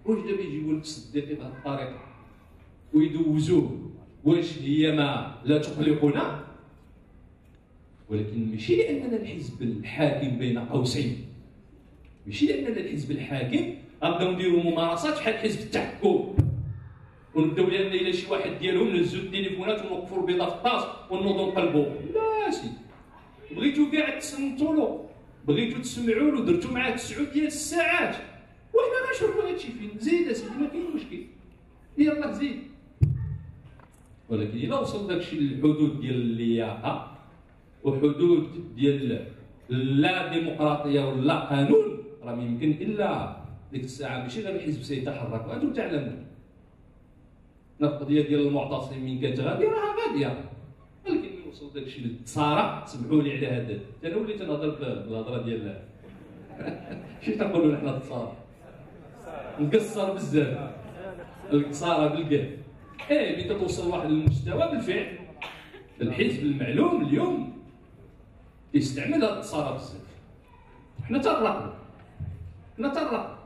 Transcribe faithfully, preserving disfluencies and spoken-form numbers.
واش دابا يجيبوا لك الصديقي بهذه الطريقه ويدوزوه؟ واش هي ما لا تقلقنا؟ ولكن ماشي لاننا الحزب الحاكم بين قوسين، ماشي لاننا الحزب الحاكم غنبداو نديروا ممارسات بحال حزب التحكم ونبداو لان الا شي واحد ديالهم نهزوا التليفونات ونوقفوا البيضه في الطاس ونوضوا نقلبوا. لا سي بغيتو كاع تصنتوا له، بغيتو تسمعوا له، درتو معاه تسعود ديال الساعات وحنا غنشوفوا هادشي فين. زيد اسيدي ما كاين مشكل، يلاه زيد. ولكن الا وصل داكشي للحدود ديال اللياقه وحدود ديال لا ديمقراطيه ولا قانون، راه ما يمكن الا ديك الساعه ماشي غير الحزب سيتحرك وانتم تعلمون. القضيه ديال المعتصمين كانت غاديه راه غاديه، ولكن ملي وصل داكشي للتصارع سمحوا لي على هذا. انا وليت نهضر بالهضره ديال شي تنقولوا حنا التصارع نقصر بزاف، القصاره بالكاف. ايه ملي توصل لواحد المستوى بالفعل الحزب المعلوم اليوم يستعمل هذه التصارع بزاف. حنا تنراقبوا، حنا تنراقبوا